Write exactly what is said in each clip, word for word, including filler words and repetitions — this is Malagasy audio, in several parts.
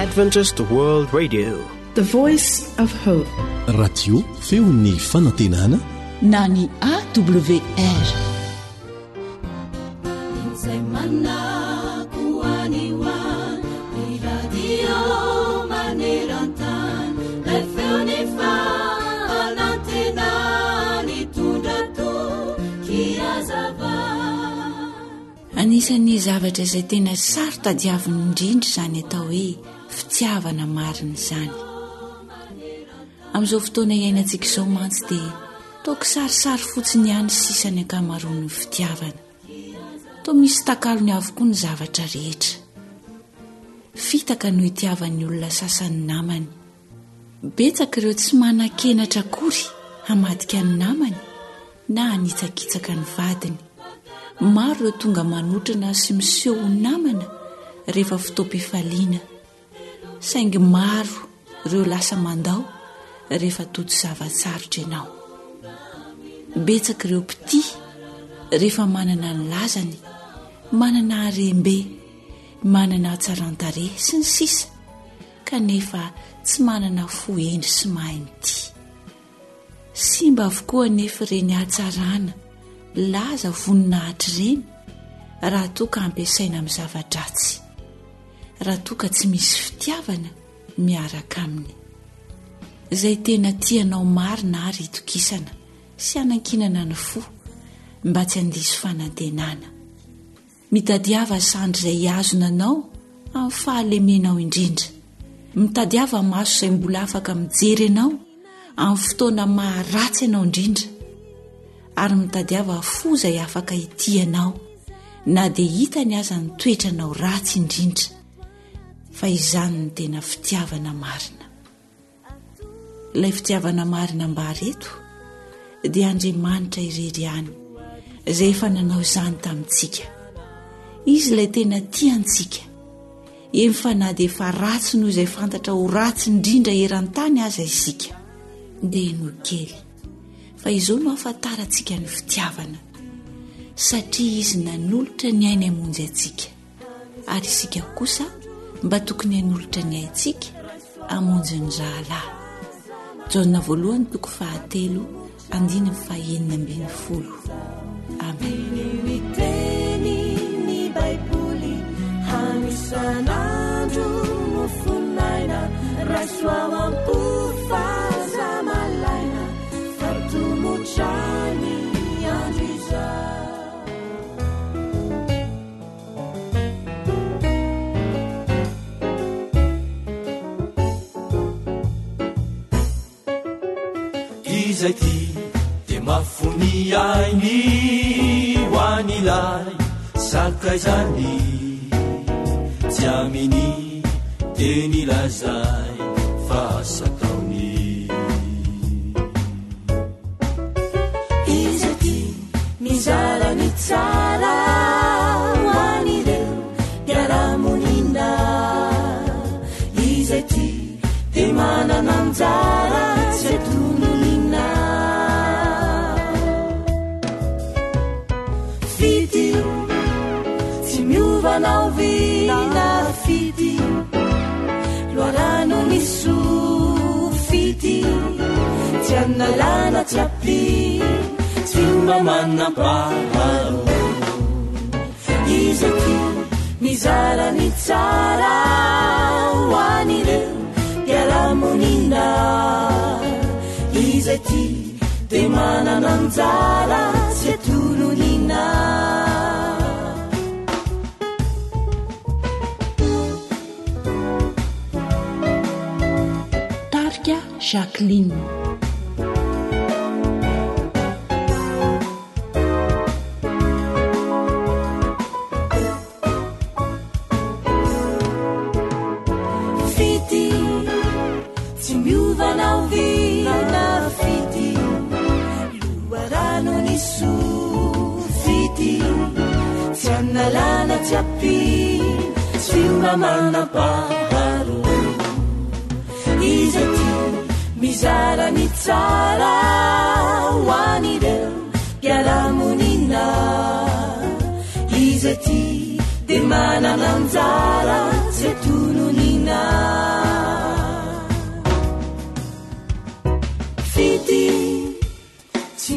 Adventist World Radio, the voice of hope. Radio feon'ny fanantenana na ny A W R. Anisan'ny zavatra izay tena sarotadiaviny indrindra izany atao hoe fitiavana marina izany. Amin'izao fotoana iainantsika izao mantsy dia toa kisarisary fotsiny ihany sisany ankamaroan'ny fitiavana. Toa misy takalony avokoa ny zavatra rehetra. Fitaka no itiavan'ny olona sasany namany. Betsaka ireo tsy manan-kenatra akory hamadika ny namany na hanitsakitsaka ny vadiny. Maro ireo tonga manotrana sy miseho ho namana rehefa fotoam-pifaliana. Saingy maro ireo lasa mandao rehefa toto zava-tsarotra ianao. Betsaka ireo mpity rehefa manana ny lazany, manana harem-be, manana hatsaran-tare sy ny sisa, kanefa tsy manana fo endry sy mahay mity. Simba avokoa nefa ireny hatsarana laza voninahitra ireny raha toa ka ampiasaina amin'ny zava-dratsy, raha toa ka tsy misy fitiavana miaraka aminy. Izay tena tianao marina ary hitokisana sy hanankinana ny fo mba tsy handiso fanantenana. Mitadiava sandry izay azonanao amin'ny fahalemenao indrindra. Mitadiava maso izay mbola afaka mijery ianao amin'ny fotoana maharatsy ianao indrindra. Ary mitadiava fo izay afaka hitianao na dia hitany aza ny toetranao ratsy indrindra, fa izany ny tena fitiavana marina. Ilay fitiavana marina mba reto dia Andriamanitra irery ihany izay efa nanao izany tamintsika. Izy ilay tena tiantsika, eny fa na dia efa ratsy noho izay fantatra ho ratsy indrindra eran-tany aza isika, dia no kely. Fa izao no ahafantarantsika ny fitiavana, satria izy nanolotra ny ainy hamonjy antsika, ary isika kosa mba tokony hanolotra ny aintsika hamonjy ny rahalahy. Jaona voalohany toko fahatelo andiny fahaenina ambin'ny folo. Amen. Izay ty de mafony ainy hoan'ilay sakaizany, tsy aminy teny lazay fa sataony. Izay ty mizara ny tsara hoan'ireo mpiara-monina, izay ty de manana anjara tsy atononina. Fity tsy miovanao vina fity, loarano miso fity, tsy analana tsy api, tsy mba manam-paharo. Izay ty mizara ny tsara hoan'ireo mpiara-monina, izay ty de manana anjara tsy atononina. Tarika Jacqueline. Fity tsy miovanao vina fity, loarano ny so fity, tsy analana tsy api, tsy mba manam-paharo. Izay ty mizara ny tsara hoan'ireo mpiara-monina, izay ty de manana anjara tsy atononina.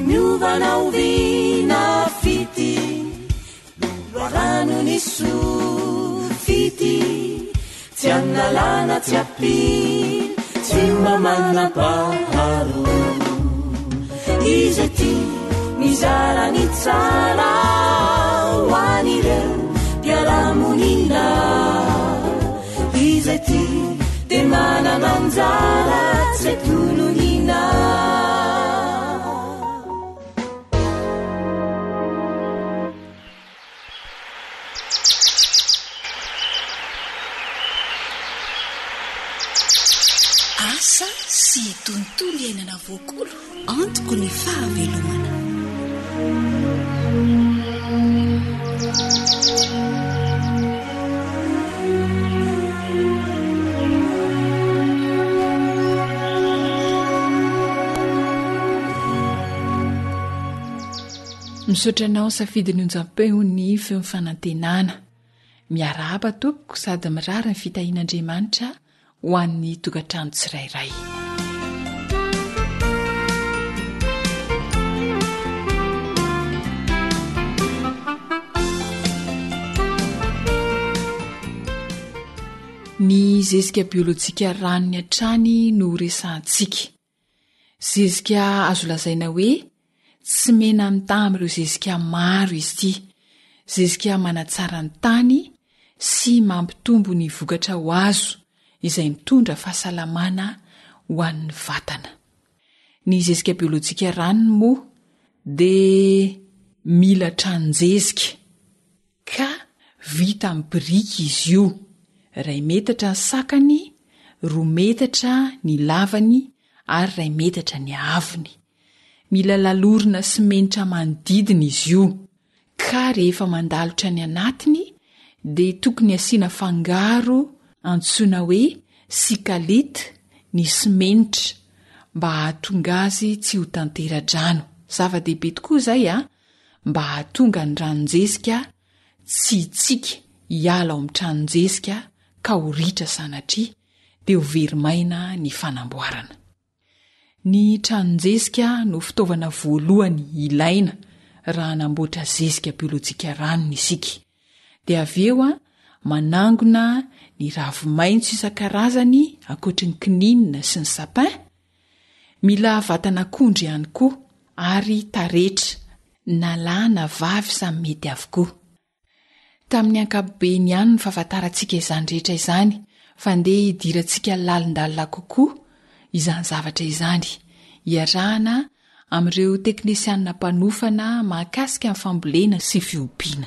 miovanao vina fity loarano ny sofity tsy aminalana tsy apiny tsy mamanapaharo izy ty mizarany tsara hoanireo mpiaramonina izy ty de manananjara tsy tolonina asa sy tontolo iainana voakolo antoko ny fahavelomana. misaotranao safidiny onjam-peo ny feo fanantenana miarahaba tompoko sady mirara ny fitahian'Andriamanitra ho an'ny tokantrano tsirairay. ny zezika biolojika ranony hatrany no resantsika. Zezika azo lazaina hoe tsy mena mitamy ireo zezika maro izy ity. Zezika manatsara ny tany sy mampitombo ny vokatra ho azo izay mitondra fahasalamana ho an'ny vatana. Ny zezika biolojika ranony moa dia mila tranonjezika ka vita amin'ny biriky izy io. Ray metatra ny sakany, roa metatra ny lavany ary ray metatra ny avony. Mila lalorina simenitra manodidina izy io. Ka rehefa mandalotra ny anatiny dia tokony asiana fangaro antsoina hoe sikalita ny simenitra mba hahatonga azy tsy ho tantera-drano. Zava-dehibe tokoa izay a mba hahatonga ny ranonjezika tsy hitsika hiala ao amin'ny tranonjezika ka ho ritra sanatria dia ho verimaina ny fanamboarana. Ny tranonjezika no fitaovana voalohany ilaina raha hanamboatra zezika biolojika ranony isika. Dia avy eo a manangona ny ravi-maitso isan-karazany ankoatry ny kininina sy ny sapin. Mila vatan'akondro ihany koa ary taretra na lahy na vavy samy mety avokoa. Tamin'ny ankapobeny ihany ny fahafantarantsika izany rehetra izany fa ndeha hidirantsika lalindalina kokoa izany zavatra izany. Iarahana amin'ireo teknisianina mpanofana mahakasika amin'ny fambolena sy fiompiana.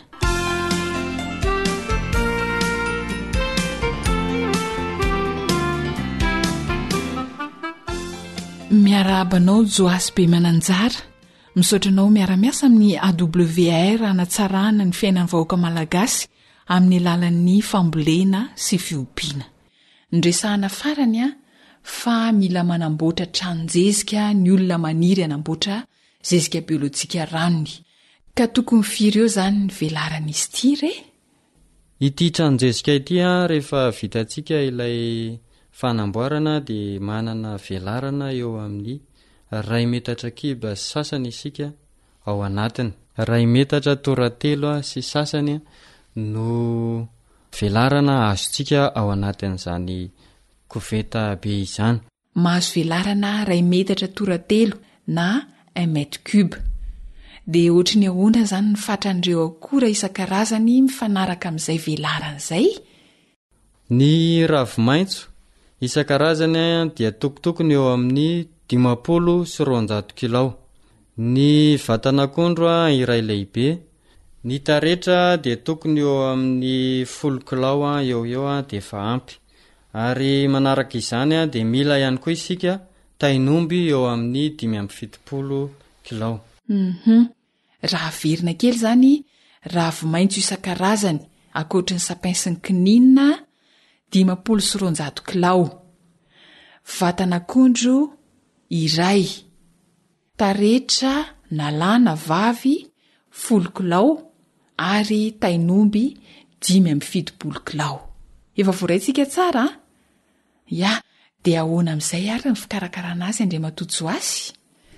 Miarabanao Joasy be mananjara, misaotranao miara-miasa amin'ny A W R anatsarana ny fiainan'ny vahoaka malagasy amin'ny alalan'ny fambolena sy fiompiana. Ndresahana farany a fa mila manamboatra tranonjezika ny olona maniry anamboatra zezika biolojika ranony. Ka tokony firy eo zany ny velaran'izy ity re? Ity tranonjezika ity a rehefa vitantsika ilay fanamboarana dia manana velarana eo amin'ny ray metatra kiba sy sasany isika ao anatiny. Ray metatra toratelo sy sasany no velarana azontsika ao anatin'izany koveta be izany. Mahazo velarana ray metatra toratelo na un mètre cube. Dia ohatry ny ahoana zany ny fatran'ireo akora isan-karazany mifanaraka amin'izay velarana izay? Ny ravi-maitso isan-karazany dia tokotokony eo amin'ny dimapolo sy roanjato kilao. Ny vatan'akondro iray lehibe, ny taretra dia tokony eo amin'ny folo kilao eo eo dia efa ampy. Ary manaraka izany dia mila ihany koa isika tainomby eo amin'ny dimy amby fitopolo kilao. Mhm. Raha verina kely zany ravi-maitso isan-karazany ankoatry ny sapin sy ny kininina dimapolo sy roanjato kilao. Vatan'akondro iray, taretra na lahy na vavy folo kilao ary tainomby dimy amby fitopolo kilao. Efa voaraintsika tsara? Ya, dia ahoana amin'izay ary ny fikarakarana azy Andriamatoa Joasy?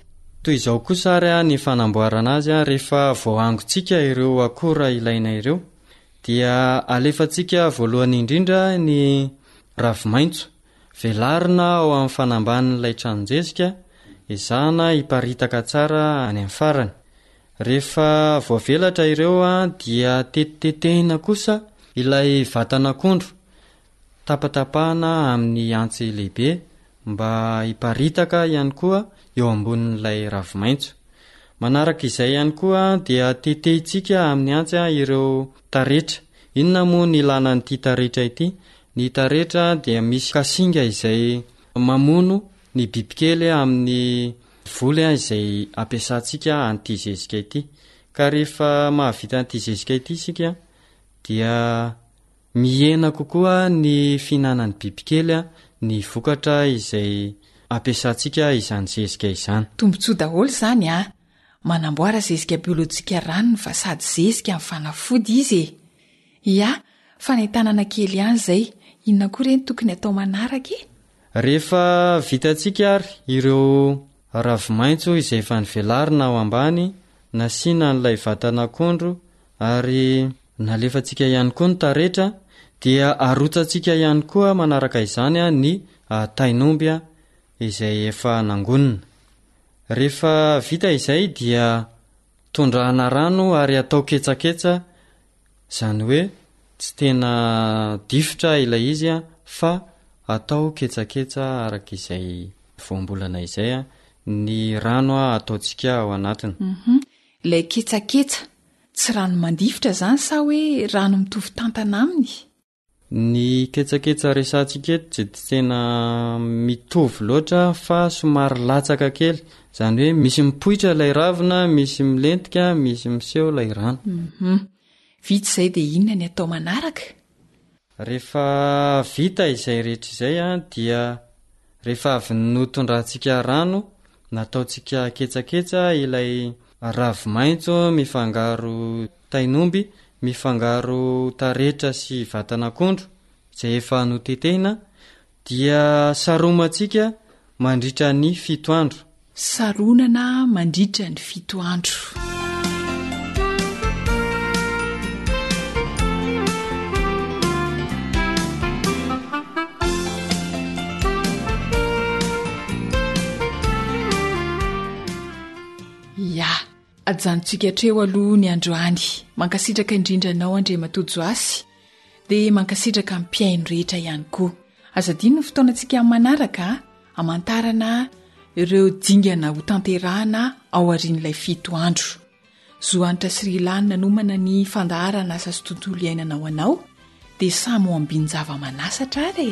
toy izao kosa ary a ny fanamboarana azy a rehefa voangontsika ireo akora ilaina ireo dia alefantsika voalohany indrindra ny ravimaintso velarina ao amin'ny fanambanin'ilay tranonjesika izana hiparitaka tsara any amin'ny farany. Rehefa voavelatra ireo a dia tetitetehina kosa ilay vatan'akondro tapatapahana amin'ny antsy lehibe mba hiparitaka ihany koa eo ambonin'ilay ravimaintso. Manaraka izay ihany koa dia tetehitsika amin'ny antsy ireo taretra. Inona moa ny ilana n'ity taretra ity? Ny taretra dia misy kasinga izay mamono ny bibikely amin'ny voly izay ampiasantsika an'ity zezika ity. Ka rehefa mahavita an'ity zezika ity isika dia mihena kokoa ny fihinanan'ny bibikely ny vokatra izay ampiasantsika izany zezika izany. Tombontsoa daholo zany a manamboara zezika biolojika ranony fa sady zezika amin'ny fanafody izy. Ia, fanentanana kely ihany zay. Inona koa ireny tokony atao manaraka? Rehefa vitantsika ary ireo ravimaintso izay efa nivelarina ao ambany, nasiana n'ilay vatan'akondro ary nalefantsika ihany koa ny taretra, dia arotsantsika ihany koa manaraka izany ny tainomby izay efa nangonina. Rehefa vita izay dia tondrahana rano ary atao ketsaketsa, izany hoe tsy tena difotra ilay izy fa atao ketsaketsa araka izay voambolana izay ny rano ataontsika ao anatiny. Mhm. Ilay ketsaketsa tsy rano mandifotra zany sa hoe rano mitovy tantana aminy? Ny ketsaketsa resantsika eto tsy tena mitovy loatra fa somary latsaka kely, izany hoe misy mipoitra ilay ravina, misy milentika, misy miseho ilay rano. Mhm. Vita izay dia inona ny atao manaraka? Rehefa vita izay rehetra izay dia rehefa avy notondrantsika rano, nataontsika ketsaketsa ilay ravimaintso mifangaro tainomby, mifangaro taretra sy vatan'akondro izay efa notetehina, dia saromantsika mandritra ny fito andro. Saronana mandritra ny fito andro. Ya, ajanontsika treo aloha ny androany. Mankasitraka indrindra anao Andre Matojo Asy, dia mankasitraka mpiaino rehetra ihany koa. Azadino ny fotoanantsika manaraka hamantarana ireo dingana ho tanterahana ao aorian'ilay fito andro. Zohanitra Srilan nanomana ny fandaharana asa sy tontolo iainanao anao, dia samy ho ambin-java manasatra ary.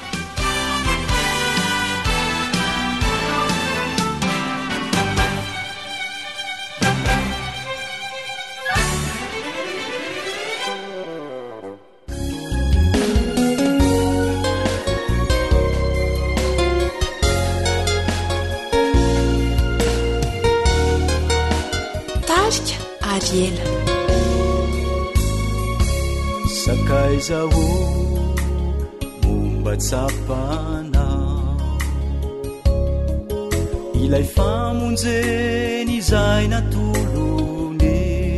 Sakaizaho momba tsapana ilay famonjeny izay natolony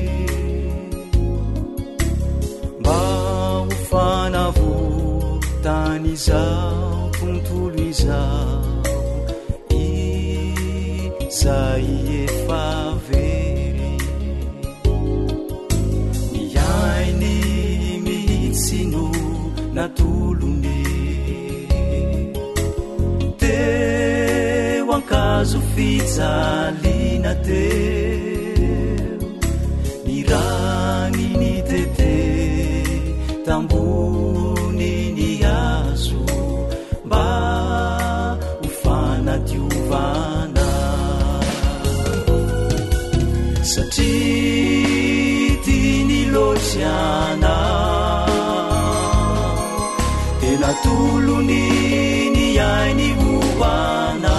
mba ho fanavotany izao tontolo izao izay efa very miainy mihitsino natolony teo ankazo fijaliana teo ny rany ny tete tambony ny azo mba ho fanadiovana satria tiany lotsiana tena tolony ny ainy hoana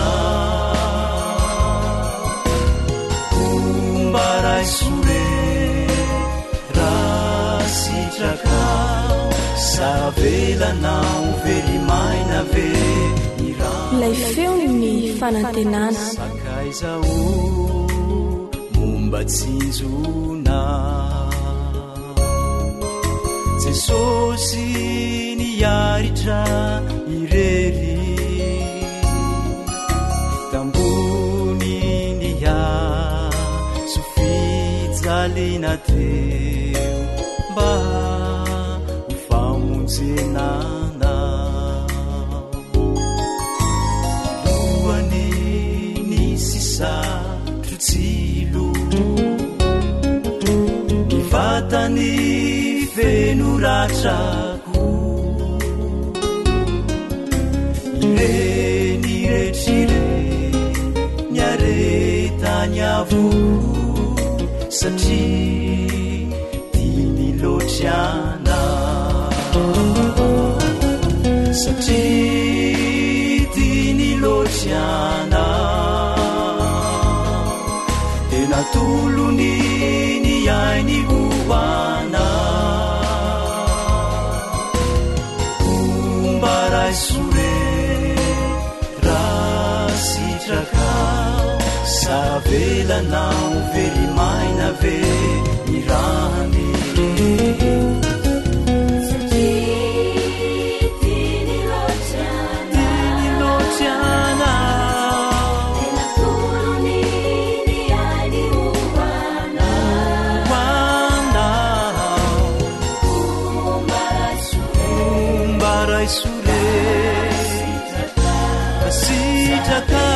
fomba raisore raha sitrakao sara velanao very maina ve ny raha ilay feo ny fanantenana sakaizao momba tsinjona jesosy niaritra irery tambony nia sofijalina teo mba famonjenana loany nisy satrotsilo ny vatany fenoratrako ireny retrire niaretany avoko satria tiany lotriana satria tiany lotriana tena tolony ny ainy hoana sure rasitraka savelanao verimaina ve irany tini lotiana tena tolony ny ainy hoana hoana umbarai sure sitraka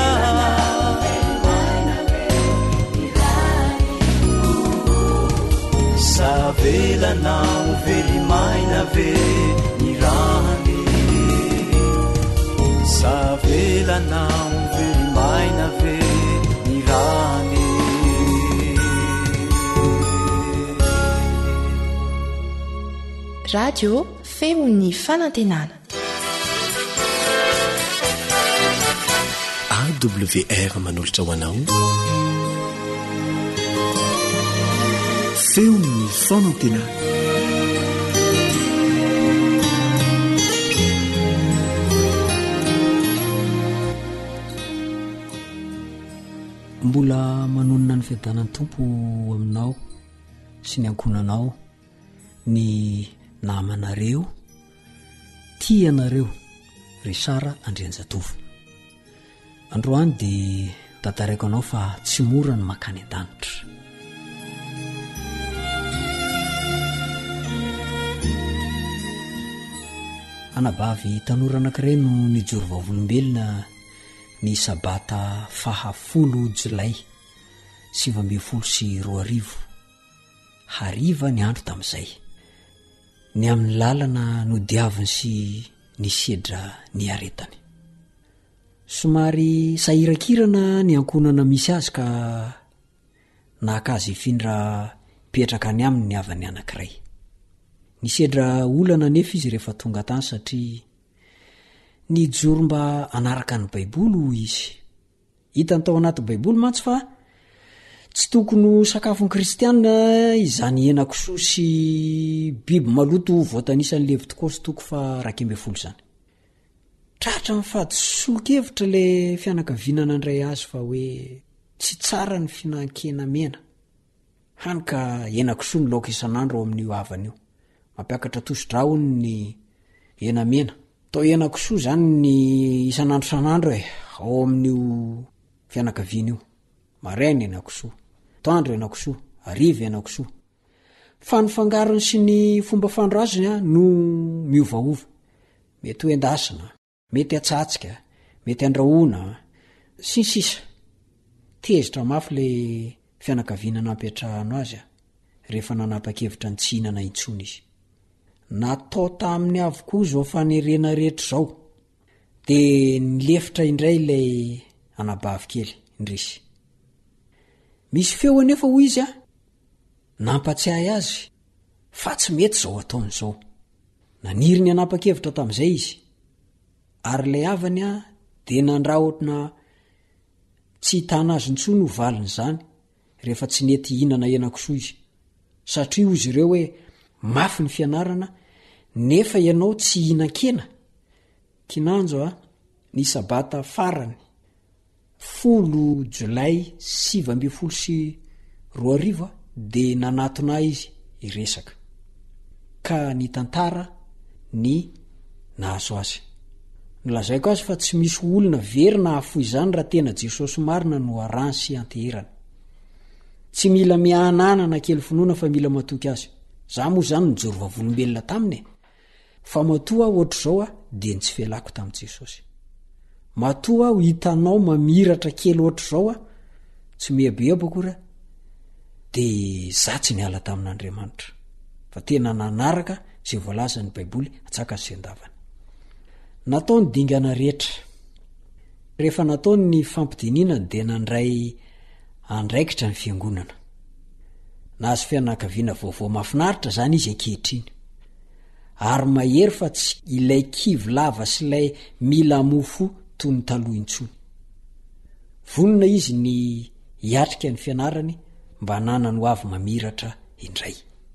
savelanao verimaina ve irany savelanao verimaina ve irany radio feony fanantenana A W R manolotra ho anao feony fanantenana mbola manonona ny fiadanany tompo aminao sy ny ankonanao ny namanareo tianareo ry Sara Andrianjatovo. Androany dia tantaraiko anao fa tsy mora ny makany an-danitra. Anabavy tanora anankiray no nijoro vavolombelona ny sabata fahafolo jolay sivy ambin'ny folo sy roa arivo. Hariva ny andro tamin'izay. Ny amin'ny lalana no diaviny sy ny sedra ny aretany. Somary sahirakirana ny ankonana misy azy ka nahakazy ifindra petraka any aminy ny avany anankiray. Ny sedra olana nefa izy rehefa tonga tany satria ny joro mba anaraka ny Baibolo izy. Hitany tao anaty Baibolo mantsy fa tsy tokony sakafony kristianina izany henan-kisoa sy biby maloto voatanisan'ny Levitikosy toko fa raika amby folo zany. Tratra mifady solokevitra le fianakavinana andray azy fa hoe tsy tsara ny finankena mena. Hany ka henan-kisoa ny laoka isan'andro ao amin'io havana io. Mampiakatra tosi-drahony ny hena mena. Tao henan-kisoa zany ny isan'andro san'andro e ao amin'io fianakaviana io. Maraina henan-kisoa, toandro henan-kisoa, hariva henan-kisoa. Fa ny fangarony sy ny fomba fandro azy no miovaova. Mety ho endasina, mety atsatsika, mety andrahoana, sy ny sisa. Tezitra mafy le fianakaviana nampiatrahano azy rehefa nanapa-kevitra ny tsy hinana intsony izy. Natao tamin'ny avokoa zao fanerena rehetra zao dia nilefitra indray ilay anabavy kely ndrisy. Misy feo anefa ho izy a nampatsiahy azy fa tsy mety zao ataon'izao. Naniry ny anapa-kevitra tamin'izay izy ary ilay havany a dia nandrahotna tsy hitana azy intsony ho valiny zany rehefa tsy nety hinana henan-kisoa izy. Satria hozy ireo hoe mafy ny fianarana nefa ianao tsy hinan-kena. Kinanjo a ny sabata farany folo jolay sivy amby folo sy roa arivo a de nanatona izy iresaka ka ny tantara ny nahazo azy. Nolazaiko azy fa tsy misy olona very na afoy izany raha tena Jesosy marina no arany sy anteherana. Tsy mila mianana na kely finoana fa mila matoky azy. Za moa zany nijoro vavolombelona taminy e. Fa matoa ohatr' zao a de ny tsy felako tamin'i Jesosy. Matoa ho hitanao mamiratra kely ohatr' zao a tsy meabeabo akory de za tsy niala tamin'Andriamanitra. Fa tena nanaraka zay voalaza ny Baiboly atsaka ny sendavany. Natao ny dingana rehetra. Rehefa natao ny fampidinina de nandray andraikitra ny fiangonana. Nahazo fianakaviana vaovao mahafinaritra zany izy ankehitriny. Ary mahery fa tsy ilay kivy lava sy ilay mila mofo toy ny taloha intsony. Vonona izy ny hiatrika ny fianarany mba nanana ho avy mamiratra indray.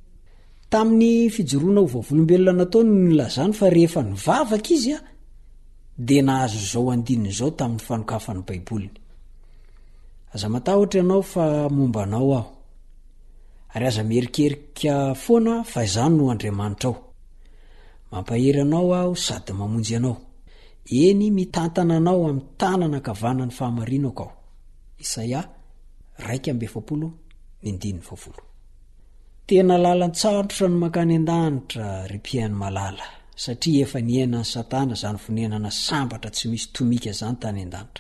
Tamin'ny fijoroana ho vavolombelona natao ny nilazany fa rehefa nivavaka izy a de nahazo zao andininy zao tamin'ny fanokafan'ny Baiboliny. Aza matahotra ianao fa momba anao aho. Ary aza merikerika foana fa izany no Andriamanitra ao. Mampahery anao aho sady mamonjy anao. Eny mitantana anao amin'ny tanana kavanany fahamarinako aho. Isaia raika amby efapolo ny andininy fafolo. Tena lalan-tsarotra ny makany an-danitra ripian'ny malala satria efa niaina ny Satana zany fonenana sambatra tsy misy tomika zany tany an-danitra.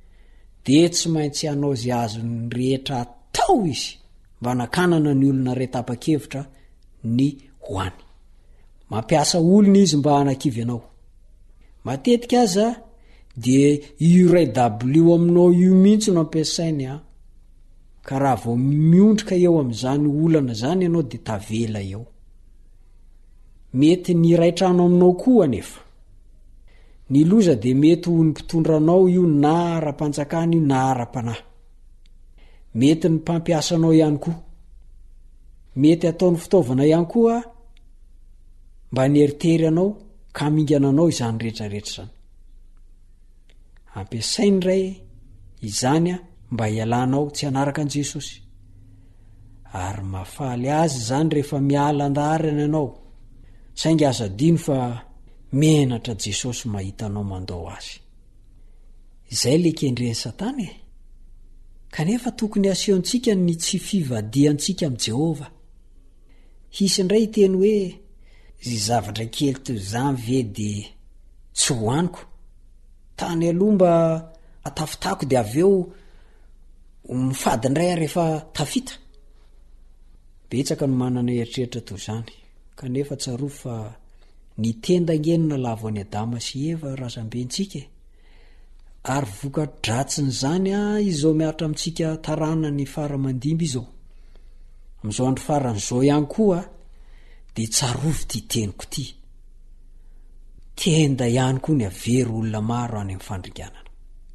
De tsy maintsy anao zay azony rehetra atao izy mba nakanana ny olona ray tapa-kevitra ny hoany. Mampiasa olona izy mba hanakivy anao. Matetika aza de io ray W aminao io mihitsy no ampiasainy a. Ka raha vao miondrika eo amin'izany olana zany ianao de tavela eo. Mety ny ray trano aminao koa anefa. Ny loza de mety ho ny mpitondra anao io na ara-panjakana io na ara-panahy. Mety ny mpampiasa anao ihany koa. Mety ataony fitaovana ihany koa mba nieritery anao ka mingana anao izany rehetrarehetra zany. Ampiasainy ray izany a mba hialanao tsy hanaraka an' Jesosy. Ary mahafaly azy zany rehefa miala andarana ianao. Saingy aza dino fa menatra Jesosy mahita anao mandao azy. Izay le kendren'ny Satana e. Kanefa tokony asehontsika ny tsy fivadiantsika amin'i Jehova. Hisy indray teny hoe zy zavatra kely toy izany ve de tsy hoaniko. Tany aloha mba atafitako de aveo mifady indray rehefa tafita. Betsaka no manana eritreritra toy izany. Kanefa tsaroa fa ny tendangenina lavo any Adama sy Eva razambentsika. Ary voka-dratsiny zany a izao miatra amintsika tarana ny faramandimby izao. Amin'izao andro faran'izao ihany koa de tsarovy ty teniko ty. Tenda ihany koa ny avery olona maro any amin'ny fandringanana.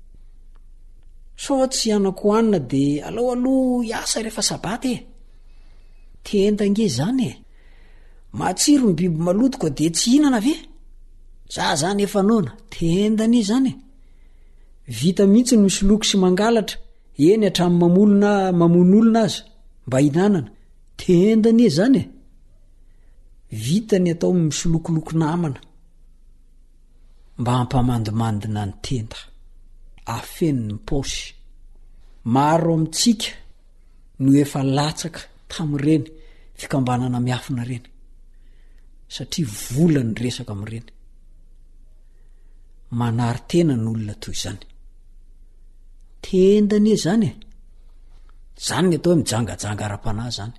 So tsy anako anina de alao aloha hiasa rehefa sabata e. Tenda nge zany e. Matsiro ny biby malotoko de tsy hinana ve? Za zany efa nona, tenda ni zany e. Vita mihitsy ny misy loko sy mangalatra, eny hatramin'ny mamolona mamon'olona aza mba hinanana. Tenda ni zany e. Vita ny atao misy lokoloko namana mba hampamandimandina ny tenda. Afeny ny paosy. Maro amintsika no efa latsaka tamin'ireny fikambanana miafina reny. Satria vola ny resaka amin'ireny. Manary tena ny olona toy izany. Tenda nie zany e. Zany ny atao hoe mijangajanga ara-panahy zany.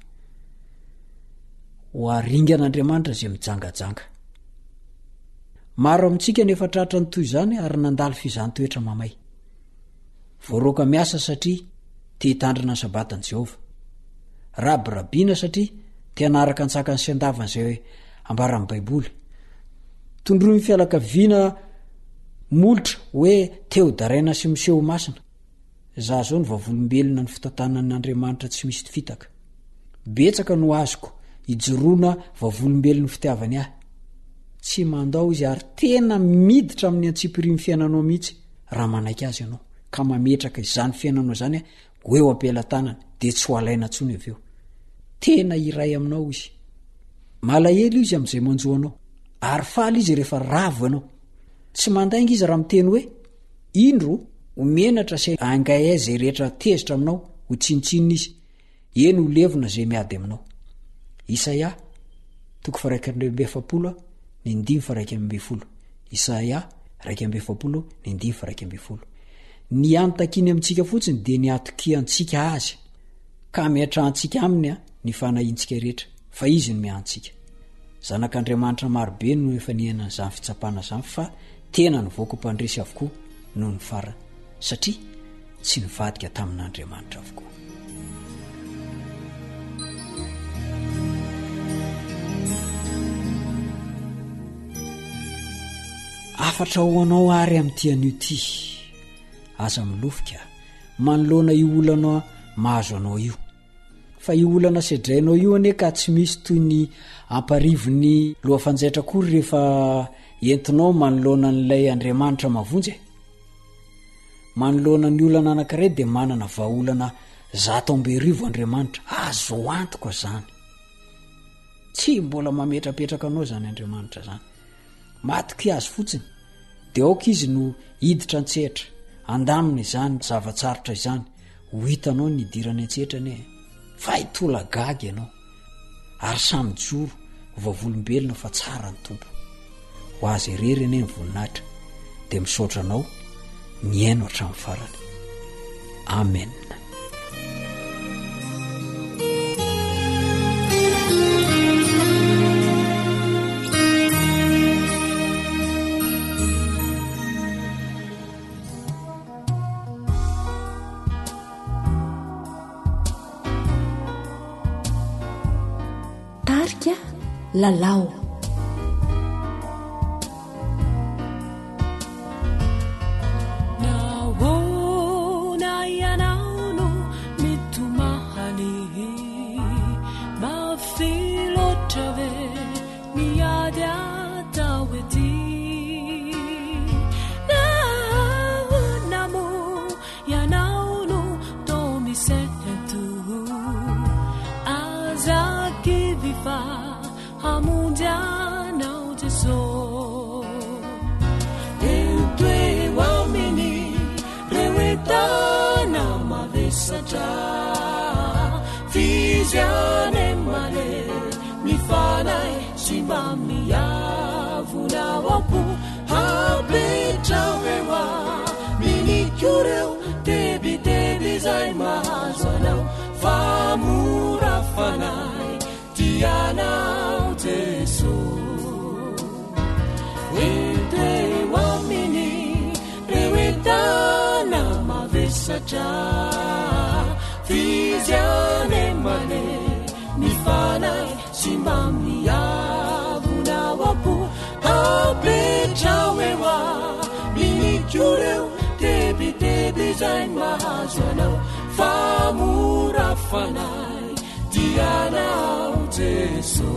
Ho aringan'Andriamanitra zay mijangajanga. Maro amintsika nefa tratra ny toy izany ary nandalo fizahn-toetra mamay. Voaroka miasa satria te hitandrina ny sabatan'i Jehova. Rabirabiana satria te hanaraka ny tsakany sy andavany izay ambaran'ny Baiboly. Tondroy ny fianakaviana molotra hoe teo daraina sy miseho masina. Za zao ny vavolombelona ny fitantanan'Andriamanitra tsy misy fitaka. Betsaka no azoko hijoroana vavolombelon'ny fitiavany ahy. tsy mandao izy ary tena miditra amin'ny antsipiriny fiainanao mihitsy raha manaiky azy ianao ka mametraka izany fiainanao zany ho eo ampilatanana de tsy ho alaina ntsony avy eo tena iray aminao izy malahelo izy am'izay manjoanao ary faly izy rehefa ravo ianao tsy mandainga izy raha miteny hoe indro omenatra say angay ay zay rehetra tezitra aminao ho tsinitsinina izy eny ho levona zay miady aminao Isaia toko faraika amby efapolo ny ndimy faraika amby folo Isaia raika amby efapolo ny ndimy faraika amby folo ny antakiny amintsika fotsiny de ny atokiantsika azy ka miatrahantsika aminy a ny fanahintsika rehetra fa izy ny miantsika zanak'Andriamanitra marobe no efa niainana zany fitsapana zany fa tena ny voako mpandresy avokoa no ny farany satria tsy nivadika tamin'Andriamanitra avokoa afatra ho anao ary amin'ty an'io ty aza milofika manoloana io olana mahazo anao io fa io olana sedrainao io ane ka tsy misy toy ny amparivony loha fanjaitra kory rehefa entinao manoloana n'ilay Andriamanitra mavonjy manoloana ny olana anankiray de manana vahaolana zato amby rivo Andriamanitra azo antoko zany tsy mbola mametrapetraka anao zany Andriamanitra zany matoky azy fotsiny de aoka izy no hiditra antsehatra andamina izany zavatsarotra izany ho hitanao ny idirany antsehetrany e fa hitolagagy ianao ary samy joro vavolombelona fa tsara ny tompo ho azy irery ane ny voninahitra de misaotra anao miaino hatramin'ny farany amen lalao naona ianao no mitomahany mafiloatra ve miady atao ety naona mo ianao no to misento azaki vifa hamundianao Gesù entwe uomini rewetana mavesatra fiziane male mifanai simba miyavuna wapu hapetrawewa minikyoreo tebi tebi zay mahazanao famurafanai tianao Gesù ente uomini rewetana mavesatra fiziane mane mifanai simba miyavuna wapu hapetrawewa minikyoreo tebi tebi zay mahazanao famurafanai tianao Gesù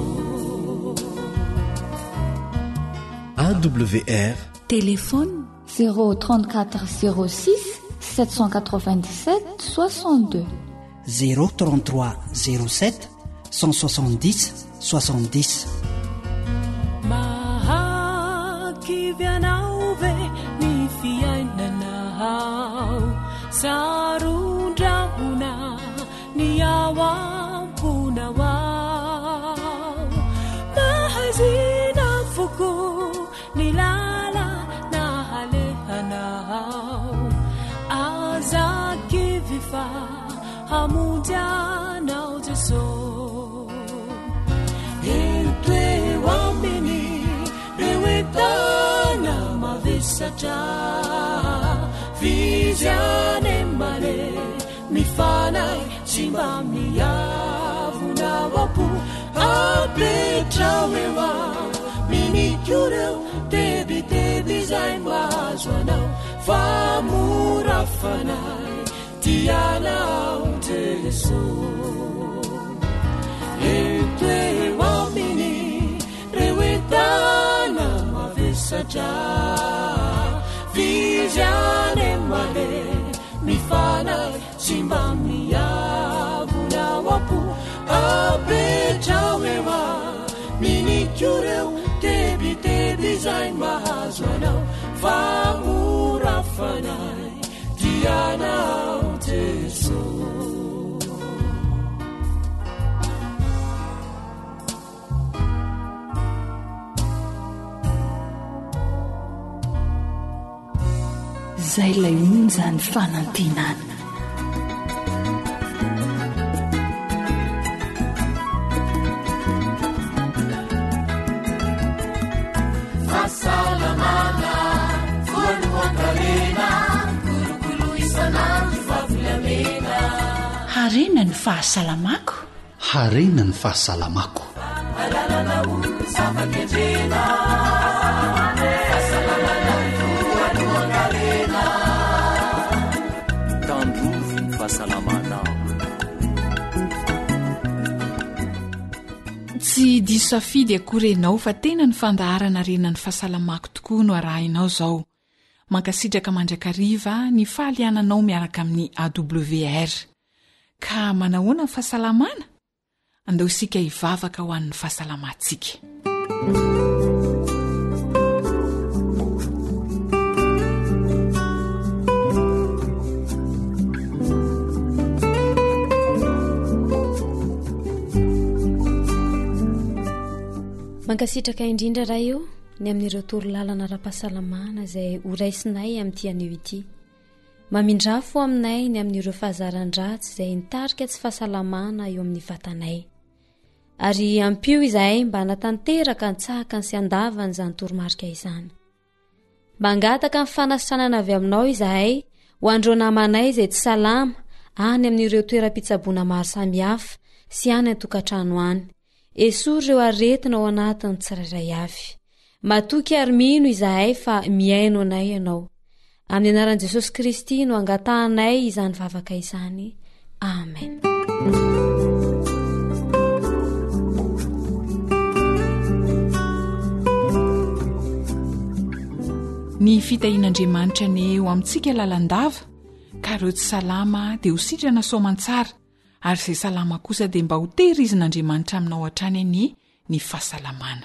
A W R téléphone zéro trente-quatre zéro six sept cent quatre-vingt-dix-sept soixante-deux zéro trente-trois zéro sept cent soixante-dix soixante-dix mahakivianao ve ny fiainanao sarundrahuna ny awampuna wao mahazina fuku ny lala na halehanao azakivifa hamundianao Gesù entwe uomini rewetana mavesatra viziane male mifanai simba miyavuna wapu hapetrawewa minikyoreo tebi tebi zay mahazanao famurafanai tianao Gesù entwe uomini rewetana satria vizyany male mifanay tsy mba miavona apo apetrao ewa minikoreo tebiteby zay mahazo anao famorafanay dianao Jesu zay lay onjany fanantenana fasalamana voalohankarena kolokolo isanandro favolamena harena ny fahasalamako harena ny fahasalamako alalana olo zava-kendrena fasalamana voalohankarena tandrovy ny fahasalamana tsy diso safidy akorenao fa tena ny fandaharana renany fahasalamako tokoa no arahinao zao mankasitraka mandrakariva ny fahaliananao miaraka amin'ny A W R ka manahoana ny fahasalamana andao isika hivavaka ho an'ny fahasalamantsika mankasitraka indrindra raha io ny amin'ireo toro lalana ra-pahasalamana izay horaisinay amin'ity anio ity mamindrafo aminay ny amin'ireo fahazaran-dratsy izay nitarika tsy fahasalamana eo amin'ny vatanay ary ampio izahay mba hanatanteraka ntsahaka ny sy andavany izany toromarika izany mba hangataka ny fanasitranana avy aminao izahay ho andreo namanay izay tsy salama any amin'ireo toeram-pitsaboana maro samihafa sy any an-tokantrano any esory ireo aretina ao anatiny tsirairay avy matoky ary mino izahay fa miaino anay ianao amin'ny anaran'i Jesosy Kristy no angatahanay izany vavaka izany amen ny fitahian'Andriamanitra ny eo amintsika lalandava ka ireo tsy salama dia ho sitrana soamantsara ary izay salama kosa dia mba ho tehirizin'Andriamanitra aminao hatrany any ny fahasalamana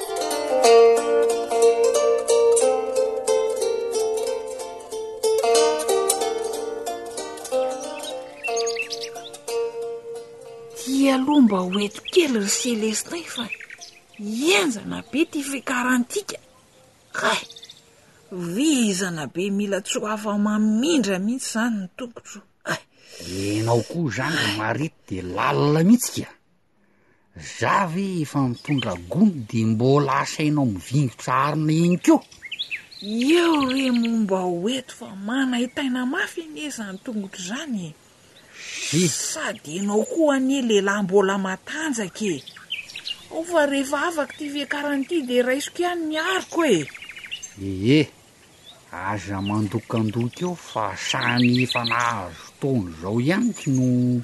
aloha mba hoeto kely ry Selestin fa ienzana be ty fikarantika kay vizana be mila tsy ho afa mamindra mihitsy zany ny tompotro enao koa zany marity de lalina mihitsy ka zavy efa mitondra gony de mbola asainao mivingotra arina iny keo eo re momba hoeto fa manahitaina mafy anezany tongotro zany sady enao koa anie lehilahy mbola matanjaka e ao fa rehefa afaka ty fiakaran'ity de raisiko ihany miariko e ee aza mandokandoka eo fa sany efa nahazo taona zao ihanyky no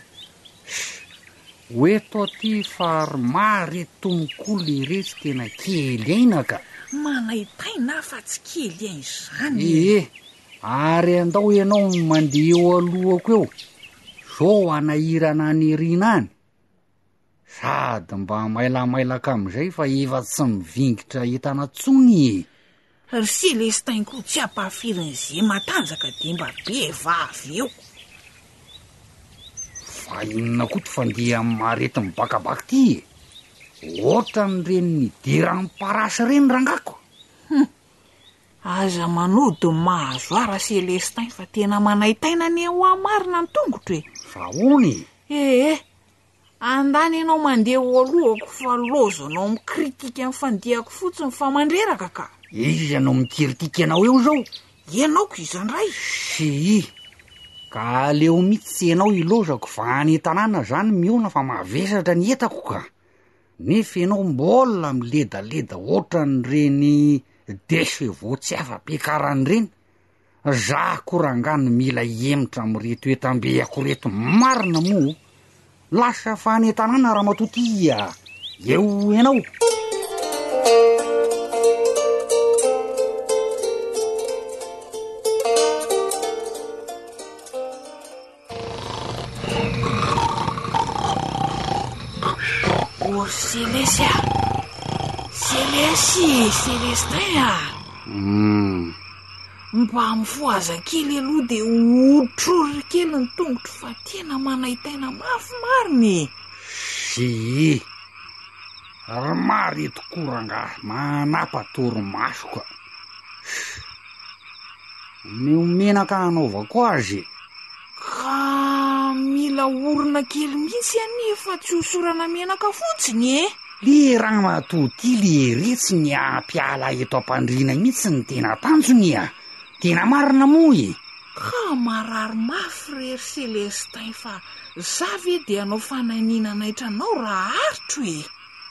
hoeto aty fa mary tononkolo le retsy tena kely aina ka manahitaina fa tsy kely ainy zany ee ary andao ianao mandeha eo alohako eo zao anahirana any rina any sady mba mailamailaka am'izay fa efa tsy mivingitra entana tsony ry Selestin koa tsy ampahafirin'izay matanjaka de mba be vavy eo fa inona koa ty fandeha amin'ny marety mibakabaka ty ohatra ny reny ny derany parasy reny rangako hm. aza manody mahazo ara Selestin fa tena manahitaina ny ho amarina ny tongotro e saony ee andany ianao mandeha ho alohako fa lozo anao mikritika amin'ny fandehako fotsiny fa mandreraka ka izy anao mikritika anao eo zao ianaoko izany ray sy ka aleo mihitsy ianao ilozako fa any tanàna zany miona fa mavesatra ny etako ka nefa ianao mbola miledaleda ohatra ny reny desy vo tsy afa-piakarany reny za korangany mila emitra amreto etam-beako reto marina mo lasa fa any tanàna raha matotia eo ianao o Selesy a Selesy Celestin a mm. mba mifoaza kely aloha de otrory kely ny tongotro fa tena manaitaina mafy mariny. sy ry mary tokoranga manapatoromaso ka miomenaka anaovako azy ka mila orona kely mihitsy anefa tsy hosorana menaka fotsiny e. le raha matoty le eretsy ny ampiala eto ampandrina mihitsy ny tena tanjony a tena marina moy ka marary mafy rery Celestin fa zavy e de anao fananina naitranao raha aritro e.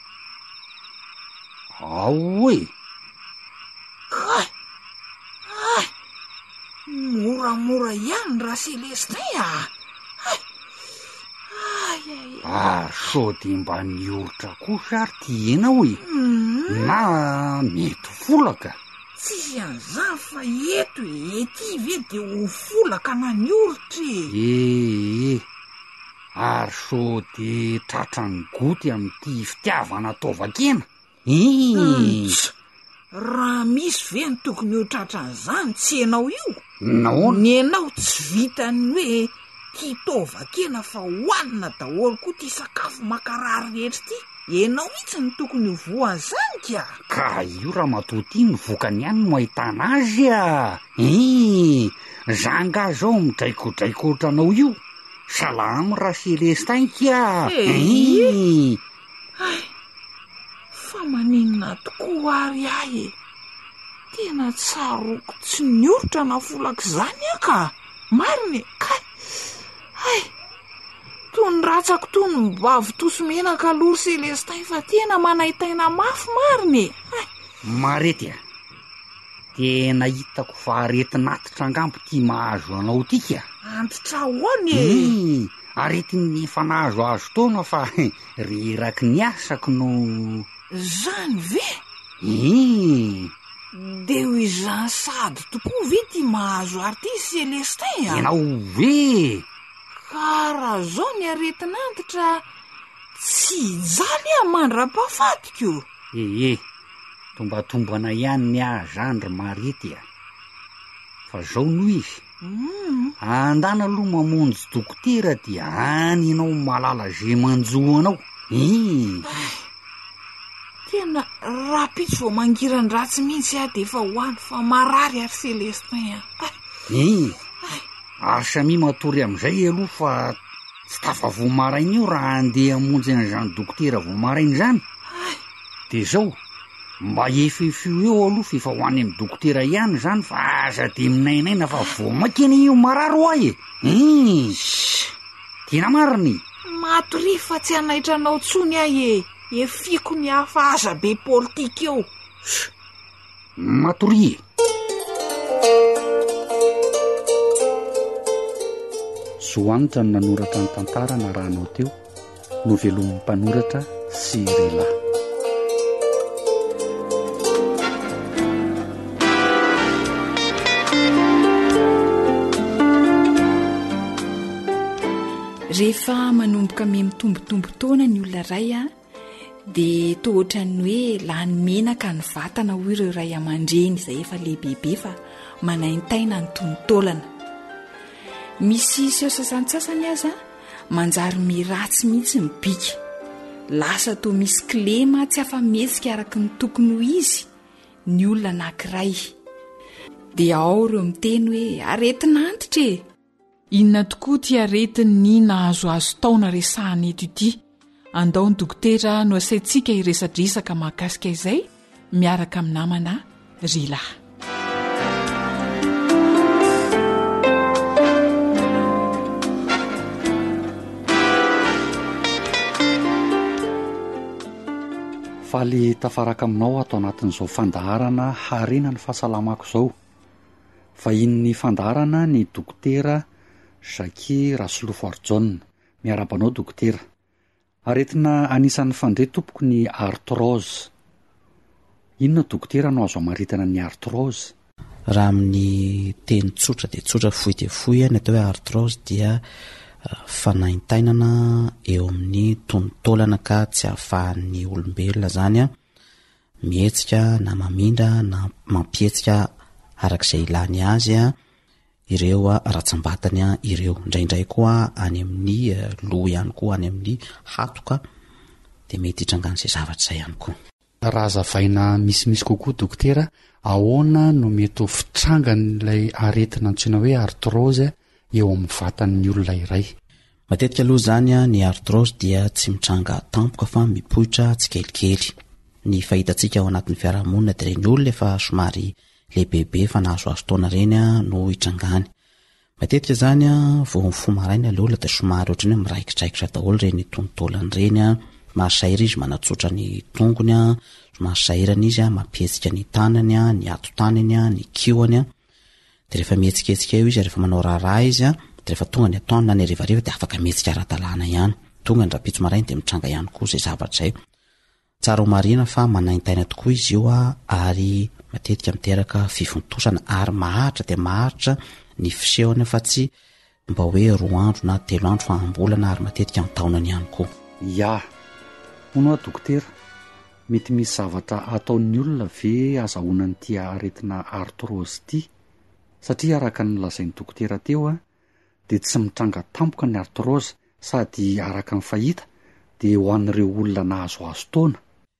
ao e ay ay moramora ihany raha Celestin a ay ay ay ah sody mba nioritra kosa ary ty ena hoe mm. na mety folaka tsisy an'izany fa eto ety ve de ho folaka na nioritra e ary sody tratrany goty amin'ity fitiavana taovakena e raha misy ve ny tokony ho tratran'izany tsy enao io no ny enao tsy vitany hoe ty taovakena fa hoanina daholo koa ty sakafo makarary rehetra ty enao mihitsy ny tokony ho voan'izany ka ka io raha matoty ny vokany ihany no ahitana azy a e zanga zao midraikodraikotranao io salamy raha Celestin ka e fa maninona tokoa ary ahy e tena tsaroko tsy nioritra na folaka izany a ka mariny ka ay tony ratsako tony mbavy tosomenaka alory Celestin fa tena manaitaina mafy mariny ay marety a tena hitako fa aretinatitra angambo ty mahazo anao tika antitra hoany e aretiny efa nahazo azo taona fa reraky ny asako no zany ve e de ho izany sady tokoa ve ty mahazo artiste Celestin a enao ve ka raha zao ny aretinantitra tsy jaly a mandra-pafatiko ee tombatombana ihany ny ahazany ry marety a fa zao no izy mm. andana aloha mamonjy dokotera dia any ianao malala ze manjoanao e tena rapitsy vao mangirany ratsy mihitsy a de efa hoany fa marary ary Celestin a e ary samy matory am'izay aloha fa tsy tafa vo maraina io raha andeha amonjy an'izany dokotera vo maraina zany de zao mba efefio eo aloha fa efa hoany amin'ny dokotera ihany zany fa aza de minainaina fa vo makeny io mararo ahy e tena mariny matory fa tsy anaitranao tsony ahy e efiko ny hafa aza be politika eo matory soanitra no nanoratra ny tantara na rahanao teo no velomin'ny mpanoratra Sirela. rehefa manomboka me mitombotombo taona ny olona ray a de to ohatrany hoe lany menaka ny vatana ho ireo ray aman-dreny izay efa lehibebe fa manaintaina ny tontolana misy seo sasantsasany aza manjary miratsy mihitsy mibika lasa to misy klema tsy afa-metsika araky ny tokony ho izy ny olona anankiray dia ao ireo miteny hoe aretinantitra e inona tokoa ty aretiny ny nahazoazo taona resahana eto ity andao ny dokotera no asaintsika iresadresaka mahakasika izay miaraka amin'ny namana Rila. faly tafaraka aminao atao anatin'izao fandaharana harena ny fahasalamako zao fa inny fandaharana ny dokotera Jackie Raslofarjon miarabanao dokotera aretina anisan'ny fandre tompoko ny artrose inona dokotera no azo amaritana ny artrose raha amin'ny teny tsotra de tsotra fohy de fohy ny atao hoe artrose dia fanaintainana eo amin'ny tonotaolana ka tsy hahafahan'ny olombelona zany a mihetsika na mamindra na mampietsika arak'izay ilany azy a ireo a ratsambatany a ireo indraindray koa any amin'ny loha ihany koa any amin'ny hatoka de mety hitrangana izay zavatra izay ihany koa. Raha zavaina misimisy kokoa dokotera, ahoana no mety ho fitrangan'ilay aretina antsoina hoe artrose eo amin'ny vatan'ny olona iray? Matetika aloha zany a ny artrose dia tsy mitranga tampoka fa mipoitra tsikelikely. Ny fahitantsika ao anatin'ny fiarahamonina dia reny olona efa somary lehibebe fa nahazoazo taona reny a no hitrangany. Matetika zany a vao mifomaraina ilay olona dia somary ohatrany hoe miraikitraikitra daholo reny tonotaolany reny a, mahasaira izy manatsotra ny tongony a, mahasairana izy a, mampietsika ny tanany a, ny ato-tanany a, ny kihoany a. De rehefa mihetsiketsika eo izy rehefa manao raharaha izy a, de rehefa tonga ny atoandro na ny harivariva de afaka mihetsika ara-dalàna ihany. Tonga ny rapitso maraina de mitranga ihany koa izay zavatra izay. Tsara ho marina fa manaintaina tokoa izy io a, ary matetika miteraka fivontosana ary maharitra de maharitra ny fisehony fa tsy mba hoe roa andro na telo andro fa ambolana ary matetika amin'ny taonany ihany koa. Ya, hono a dokotera, mety misy zavatra ataon'ny olona ve azahoana ny tia aretina artrose ity? Satria araka ny lazain'ny dokotera teo a, de tsy mitranga tampoka ny artrose sady araka ny fahita de ho an'ireo olona nahazoazo taona.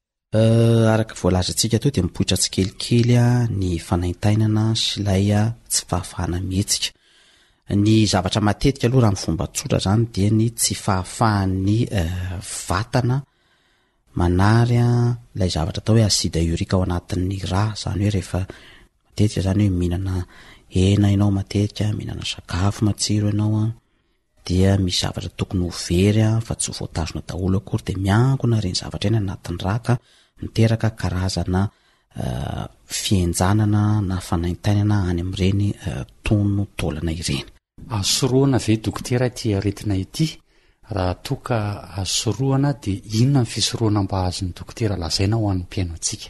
Uh, araka voalazantsika teo de mipoitra tsikelikely a ny fanaintainana sy ilay a tsy fahafahana mihetsika. Ny zavatra matetika aloha raha ny fomba tsotra zany dia ny tsy fahafahan'ny uh, vatana manary a ilay zavatra atao hoe acide urique ao anatin'ny rà, zany hoe rehefa matetika zany hoe mihinana hena ianao matetika, mihinana sakafo matsiro ianao a, dia misy zavatra tokony ho very a fa tsy ho voatazona daholo akory de miangona reny zavatra eny anatin'ny rà ka miteraka karazana uh, fienjanana na fanaintainana any amin'ireny uh, tonotaolana ireny. Asoroana ve dokotera ity aretina ity? Raha toka asoroana de inona ny fisoroana mba azon'ny dokotera lazaina ho an'ny mpiaino antsika?